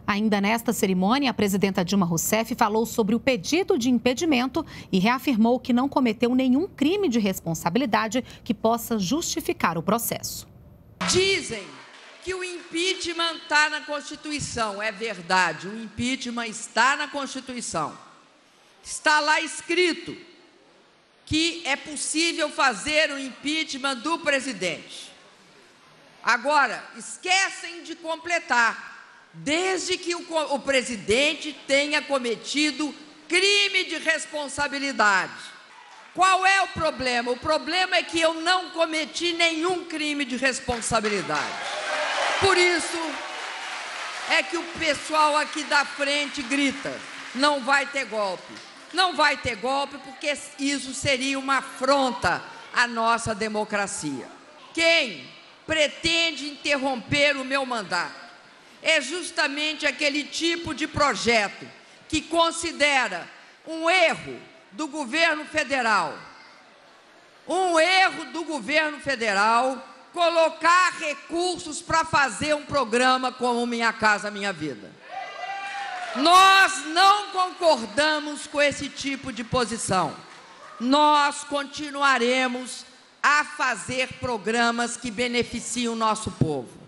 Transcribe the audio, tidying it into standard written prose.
Ainda nesta cerimônia, a presidenta Dilma Rousseff falou sobre o pedido de impedimento e reafirmou que não cometeu nenhum crime de responsabilidade que possa justificar o processo. Dizem que o impeachment está na Constituição. É verdade, o impeachment está na Constituição. Está lá escrito que é possível fazer o impeachment do presidente. Agora, esquecem de completar, desde que o presidente tenha cometido crime de responsabilidade. Qual é o problema? O problema é que eu não cometi nenhum crime de responsabilidade. Por isso é que o pessoal aqui da frente grita: não vai ter golpe. Não vai ter golpe porque isso seria uma afronta à nossa democracia. Quem pretende interromper o meu mandato é justamente aquele tipo de projeto que considera um erro do governo federal, colocar recursos para fazer um programa como Minha Casa Minha Vida. Nós não concordamos com esse tipo de posição. Nós continuaremos a fazer programas que beneficiam o nosso povo.